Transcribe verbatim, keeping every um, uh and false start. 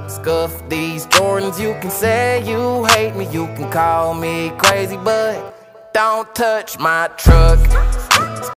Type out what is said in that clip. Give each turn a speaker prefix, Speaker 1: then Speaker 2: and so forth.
Speaker 1: Scuff these Jordans, you can say you hate me, you can call me crazy, but don't touch my truck.